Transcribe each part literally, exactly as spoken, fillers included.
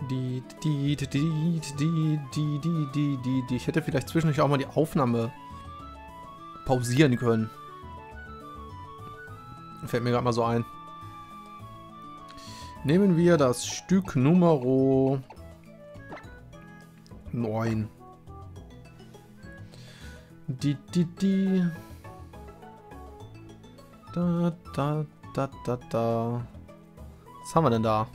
Die, die, die, die, die, die, die, die, die, die. Ich hätte vielleicht zwischendurch auch mal die Aufnahme pausieren können. Fällt mir gerade mal so ein. Nehmen wir das Stück Nummer neun. Die, die, die. Da, da, da, da, da. Was haben wir denn da?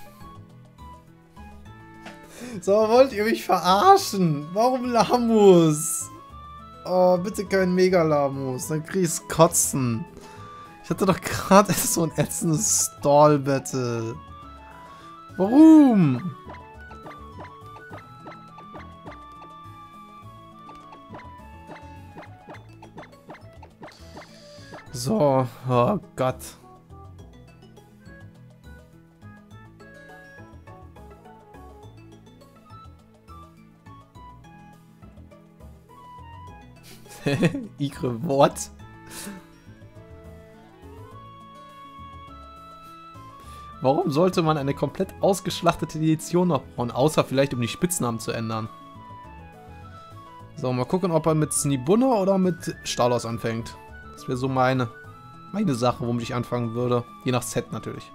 So, wollt ihr mich verarschen? Warum Lamus? Oh, bitte kein Mega-Lamus. Dann krieg ich's kotzen. Ich hatte doch gerade so ein ätzendes Stall-Battle. Warum? So, oh Gott. Igre, what? Warum sollte man eine komplett ausgeschlachtete Edition noch bauen, außer vielleicht um die Spitznamen zu ändern? So, mal gucken, ob er mit Snibunna oder mit Stalos anfängt. Das wäre so meine, meine Sache, womit ich anfangen würde. Je nach Set natürlich.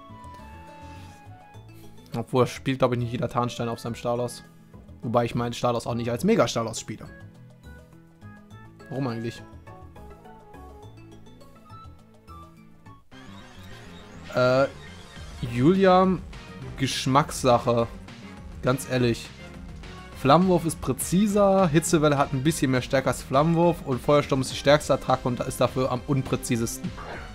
Obwohl, spielt, glaube ich, nicht jeder Tarnstein auf seinem Stalos. Wobei ich meinen Stalos auch nicht als Mega-Stalos spiele. Warum eigentlich? Äh, Julia, Geschmackssache. Ganz ehrlich. Flammenwurf ist präziser, Hitzewelle hat ein bisschen mehr Stärke als Flammenwurf und Feuersturm ist die stärkste Attacke und ist dafür am unpräzisesten.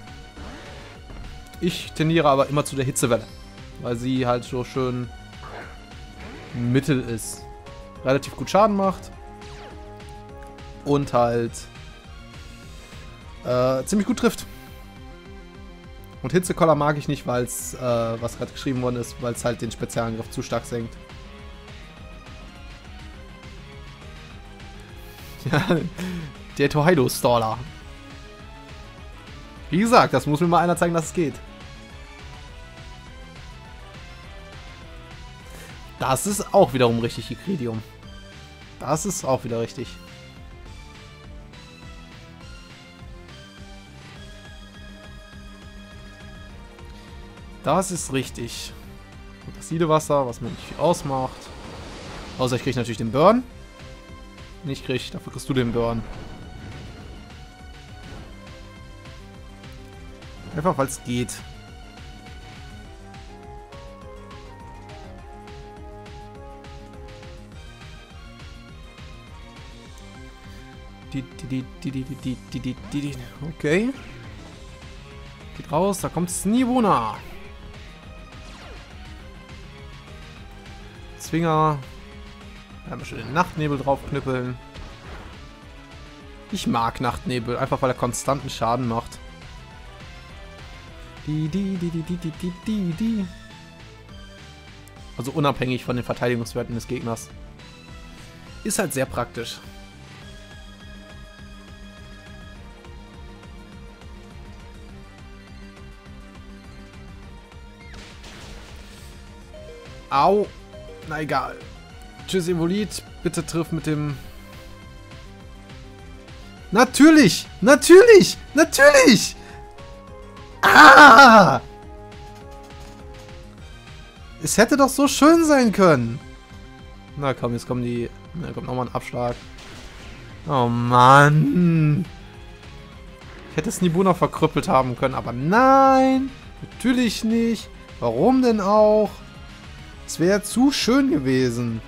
Ich tendiere aber immer zu der Hitzewelle, weil sie halt so schön mittel ist. Relativ gut Schaden macht. Und halt äh, ziemlich gut trifft. Und Hitzekoller mag ich nicht, weil es, äh, was gerade geschrieben worden ist, weil es halt den Spezialangriff zu stark senkt. Ja, der Tohaido-Staller. Wie gesagt, das muss mir mal einer zeigen, dass es geht. Das ist auch wiederum richtig, Icridium. Das ist auch wieder richtig. Das ist richtig. Und das Siedewasser, was mir nicht viel ausmacht. Außer ich kriege natürlich den Burn. Nicht krieg, dafür kriegst du den Burn. Einfach weil es geht. Die, die, die, die, die, die, die, die, die, die. Okay. Geht raus, da kommt Snibunna. Zwinger. Da haben wir schon den Nachtnebel draufknüppeln. Ich mag Nachtnebel, einfach weil er konstanten Schaden macht. Die, die, die, die, die, die, die, die, die. Also unabhängig von den Verteidigungswerten des Gegners. Ist halt sehr praktisch. Au. Na egal. Tschüss, Evolit. Bitte triff mit dem... Natürlich! Natürlich! Natürlich! Ah! Es hätte doch so schön sein können. Na komm, jetzt kommen die... Na, kommt nochmal ein Abschlag. Oh Mann. Ich hätte Snibunna verkrüppelt haben können, aber nein! Natürlich nicht. Warum denn auch? Es wäre zu schön gewesen.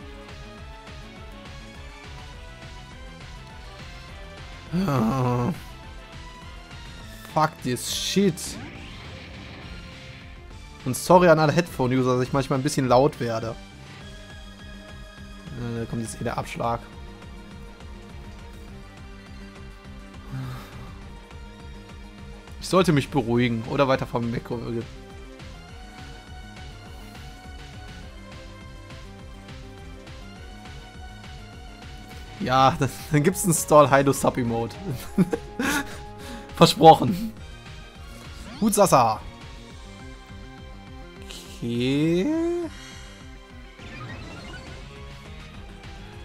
Oh. Fuck this shit. Und sorry an alle Headphone-User, dass ich manchmal ein bisschen laut werde. Da kommt jetzt eh der Abschlag. Ich sollte mich beruhigen oder weiter vom Mikro. Ja, dann, dann gibt es einen Stall Haido Suppy Mode. Versprochen. Hutsasa. Okay.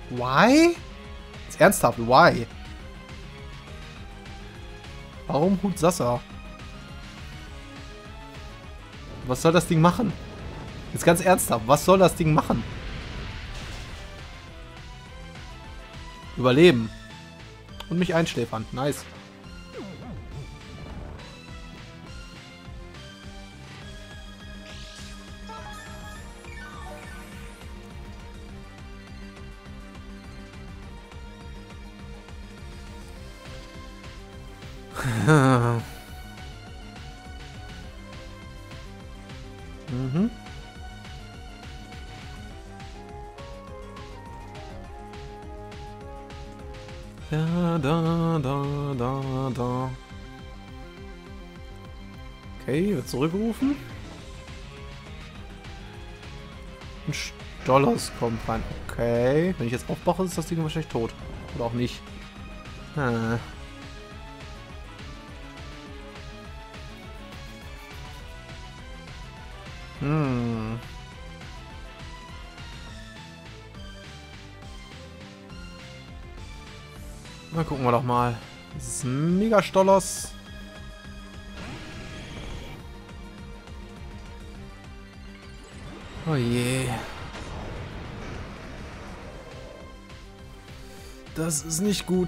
Why? Ist ernsthaft, why? Warum Hutsasa? Was soll das Ding machen? Jetzt ganz ernsthaft, was soll das Ding machen? Überleben. Und mich einschläfern. Nice. mhm. Da, da, da, da, da. Okay, wird zurückgerufen. Ein Stollers kommt rein. Okay, wenn ich jetzt aufmache, ist das Ding wahrscheinlich tot. Oder auch nicht. Hm. Hm. Na, gucken wir doch mal. Das ist ein Mega-Stollers. Oh je. Das ist nicht gut.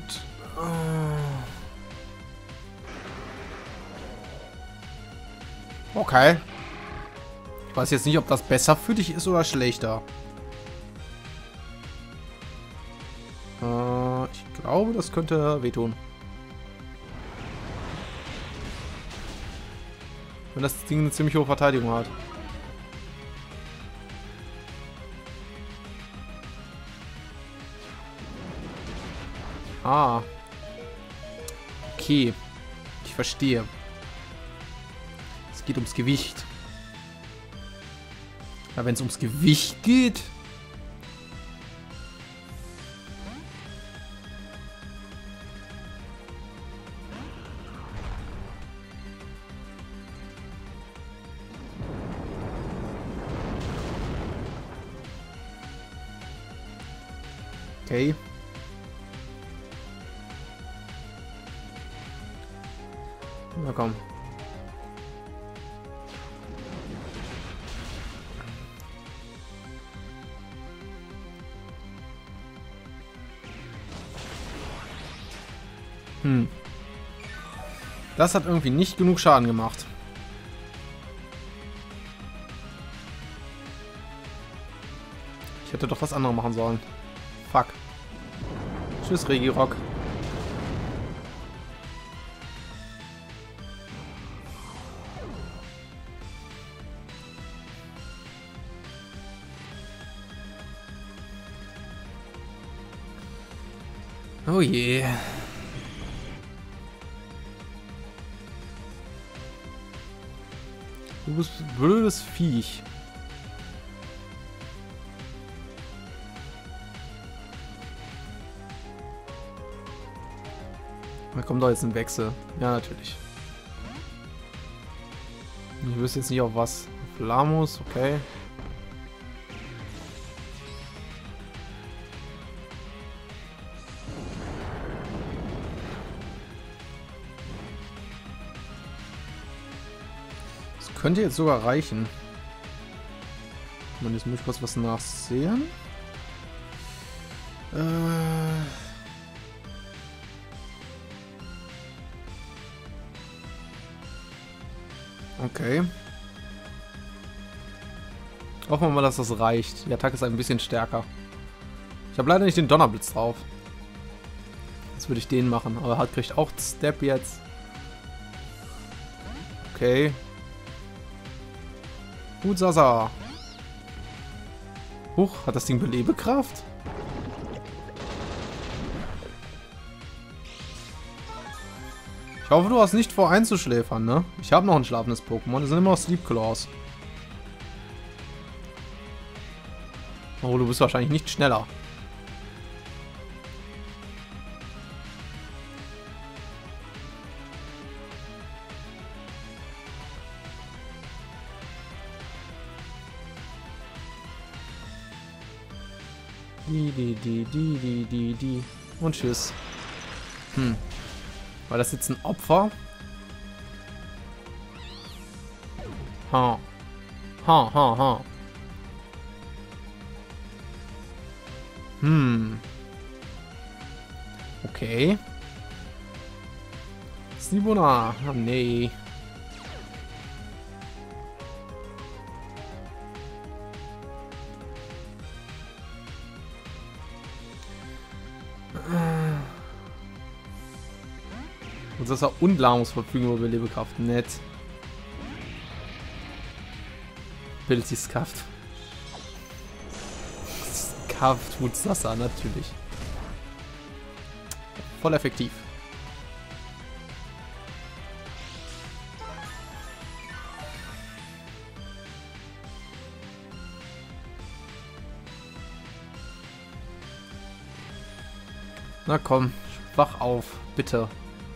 Okay. Ich weiß jetzt nicht, ob das besser für dich ist oder schlechter. Äh, ich glaube, das könnte wehtun. Wenn das Ding eine ziemlich hohe Verteidigung hat. Ah. Okay. Ich verstehe. Es geht ums Gewicht. Ja, wenn es ums Gewicht geht... Okay. Na komm. Hm. Das hat irgendwie nicht genug Schaden gemacht. Ich hätte doch was anderes machen sollen. Fuck. Tschüss, Regirock. Oh je. Du bist ein blödes Viech. Da kommt doch jetzt ein Wechsel. Ja, natürlich. Ich wüsste jetzt nicht auf was. Auf Lamus, okay. Das könnte jetzt sogar reichen. Und jetzt muss ich kurz was nachsehen. Äh... Okay. Hoffen wir mal, dass das reicht. Die Attacke ist ein bisschen stärker. Ich habe leider nicht den Donnerblitz drauf. Jetzt würde ich den machen. Aber er hat kriegt auch Step jetzt. Okay. Gut, Sasa. Huch, hat das Ding Belebekraft? Ich hoffe, du hast nicht vor einzuschläfern, ne? Ich habe noch ein schlafendes Pokémon. Das sind immer noch Sleep Claws. Oh, du bist wahrscheinlich nicht schneller. Die, die, die, die, die, die, die. Und tschüss. Hm. War das jetzt ein Opfer? Ha. Ha, ha, ha. Hm. Okay. Sibona. Oh, nee. Und das ist auch Unlagerungsverfügung über Überlebekraft. Nett. Ability Scuffed. Scuffed Wutsasa, natürlich. Voll effektiv. Na komm, wach auf, bitte.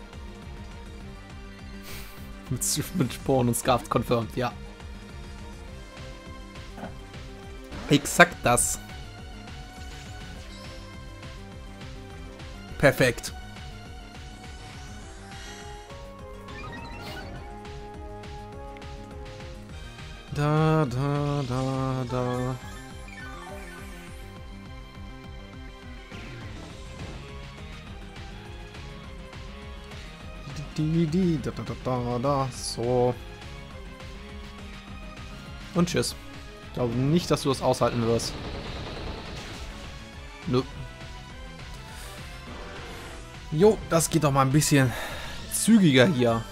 Mit, mit Sporen und Scarf confirmed, ja. Exakt das. Perfekt. Da, da, da, da. Die, die, da, da, da, da, so. Und tschüss. Ich glaube nicht, dass du das aushalten wirst. Nö. Jo, das geht doch mal ein bisschen zügiger hier.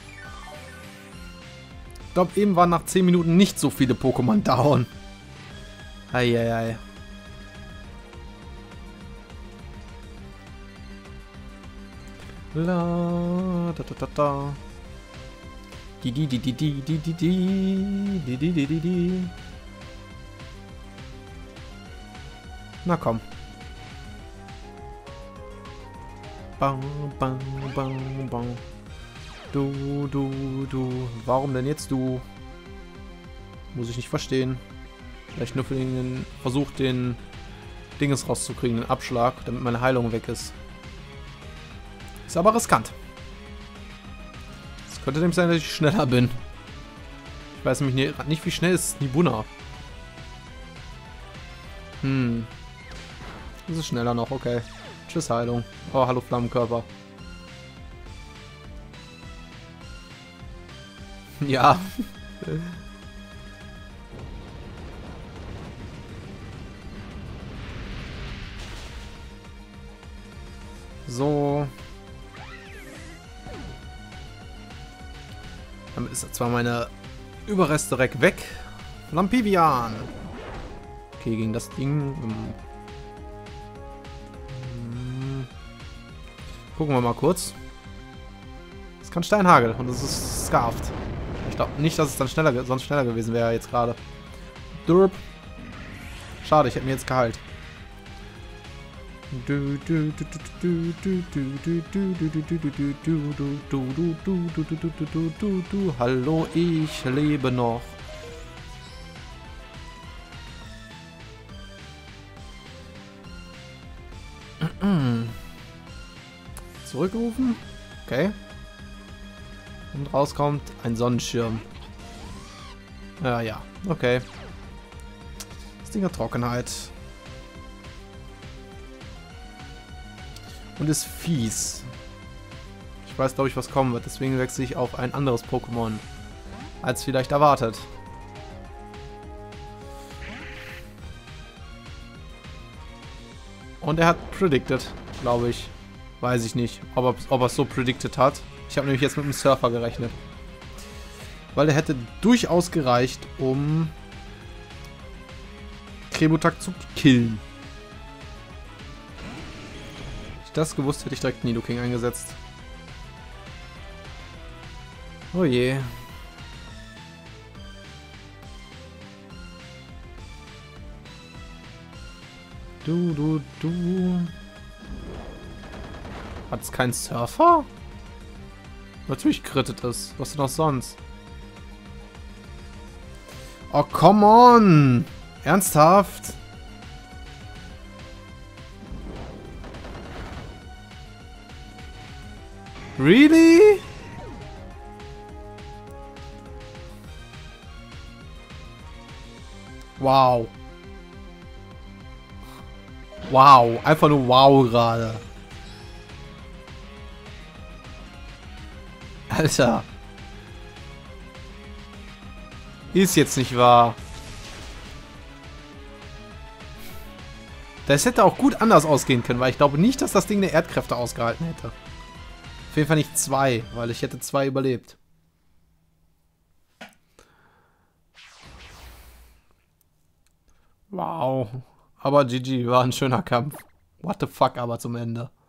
Ich glaube, eben waren nach zehn Minuten nicht so viele Pokémon down. Eieiei. La da da da da. Die die die die die die die die die die die die. Na komm. Bang bang bang bang. Du du du. Warum denn jetzt du? Muss ich nicht verstehen. Vielleicht nur für den Versuch, den Dinges rauszukriegen, den Abschlag, damit meine Heilung weg ist. Ist aber riskant. Es könnte nämlich sein, dass ich schneller bin. Ich weiß nämlich nicht, wie schnell ist Nibuna. Hm. Das ist schneller noch, okay. Tschüss, Heilung. Oh, hallo Flammenkörper. Ja. So. Damit ist zwar meine Überreste direkt weg. Lampivian. Okay, gegen das Ding. Hm. Gucken wir mal kurz. Es kann Steinhagel und es ist Scarfed. Ich glaube nicht, dass es dann schneller, sonst schneller gewesen wäre jetzt gerade. Durp. Schade, ich hätte mir jetzt geheilt. Du du du du du du du du du du du du du du du du du du. Hallo, ich lebe noch. Zurückrufen? Okay. Und rauskommt ein Sonnenschirm. Ja, ja, okay. Das Ding hat Trockenheit. Und ist fies. Ich weiß, glaube ich, was kommen wird. Deswegen wechsle ich auf ein anderes Pokémon. Als vielleicht erwartet. Und er hat predicted, glaube ich. Weiß ich nicht, ob er, ob er es so predicted hat. Ich habe nämlich jetzt mit dem Surfer gerechnet. Weil der hätte durchaus gereicht, um Krebutak zu killen. Hätte ich das gewusst, hätte ich direkt Nidoking eingesetzt. Oh je. Du, du, du. Hat es keinen Surfer? Natürlich crittet es. Was denn auch sonst? Oh, come on! Ernsthaft? Really? Wow. Wow. Einfach nur wow gerade. Alter. Ist jetzt nicht wahr. Das hätte auch gut anders ausgehen können, weil ich glaube nicht, dass das Ding eine Erdkräfte ausgehalten hätte. Auf jeden Fall nicht zwei, weil ich hätte zwei überlebt. Wow. Aber G G war ein schöner Kampf. What the fuck aber zum Ende.